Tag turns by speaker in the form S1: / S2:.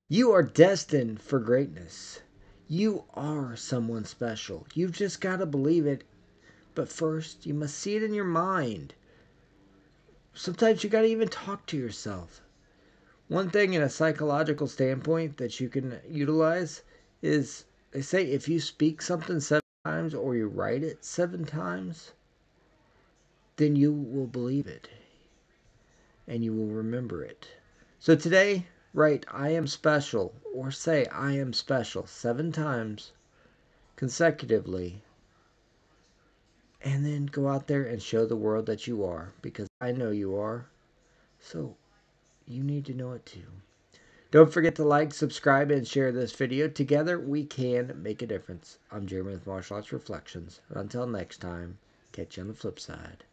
S1: You are destined for greatness. You are someone special. You've just got to believe it. But first, you must see it in your mind. Sometimes you got to even talk to yourself. One thing in a psychological standpoint that you can utilize is they say if you speak something 7 times or you write it 7 times, then you will believe it and you will remember it. So today, write I am special or say I am special 7 times consecutively, and then go out there and show the world that you are, because I know you are. So you need to know it too. Don't forget to like, subscribe, and share this video. Together we can make a difference. I'm Jeremy with Martial Arts Reflections. Until next time, catch you on the flip side.